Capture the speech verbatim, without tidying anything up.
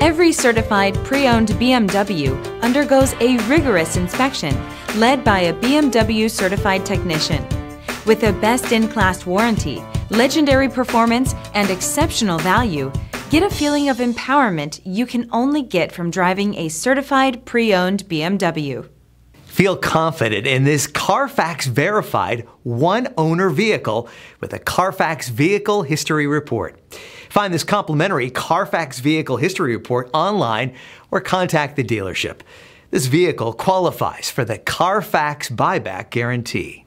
Every certified pre-owned B M W undergoes a rigorous inspection led by a B M W certified technician. With a best-in-class warranty, legendary performance, and exceptional value, get a feeling of empowerment you can only get from driving a certified pre-owned B M W. Feel confident in this Carfax verified one-owner vehicle with a Carfax Vehicle History Report. Find this complimentary Carfax Vehicle History Report online or contact the dealership. This vehicle qualifies for the Carfax Buyback Guarantee.